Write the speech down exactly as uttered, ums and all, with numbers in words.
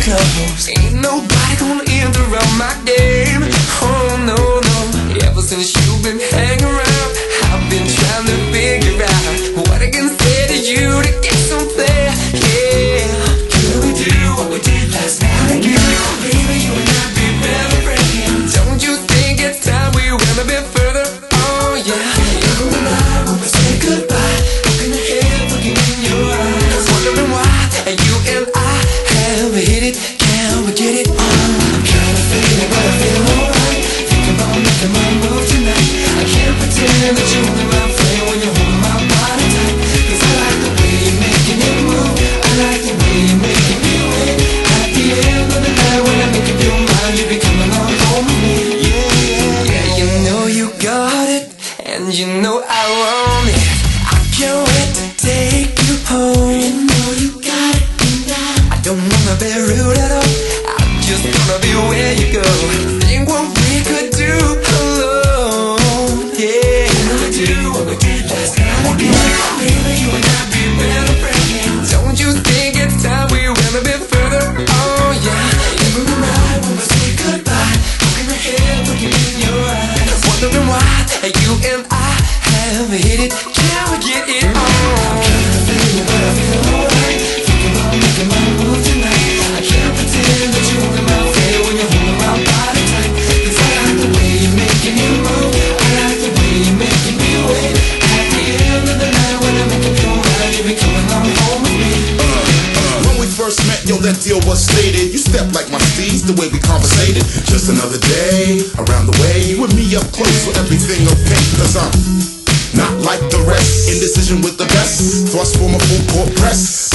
close. Ain't nobody gonna interrupt my game. Oh no, no. Ever since you've been hanging around, I've been trying to figure out what I can say to you to get some play. Yeah. Could we do what we did last night again? Baby, you and I be better friends. Don't you think it's time we went a bit further? Oh yeah. You're alive when we say goodbye. Looking ahead, looking in your eyes, wondering why you and I have hit it. Can we get it on? I'm kinda feeling, but I feel alright. Think about making my move tonight. I can't pretend that you're only my friend when you're holding my body tight. Cause I like the way you're making it move. I like the way you're making me wait. At the end of the night when I make up your mind, you be coming on home with me. Yeah, yeah, yeah, you know you got it, and you know I want it. I can't wait to take you home. You know you got it, and I, I don't wanna be rude at all. I just wanna be where you go. Think what we could do alone. Yeah, can we do what we did last night again? Baby, you and I be better friends. Don't you think it's time we went a bit further? Oh yeah. You're right when we say goodbye. Looking ahead, looking in your eyes, wondering why you and I have hit it. Can we get it on? I'm kinda feeling, but I feel alright. Thinking about making my move tonight. I can't pretend that you're in my way when you're holding my body tight. Cause I like the way you're making it move. I like the way you're making me wait. At the end of the night when I make up your mind, you be coming on home with me. Uh, uh, when we first met, yo, that deal was stated. You stepped like my steeds, the way we conversated. Just another day, around the way. You and me up close with everything okay. Cause I'm not like the rest, indecision with the best. Thrust for my full court press.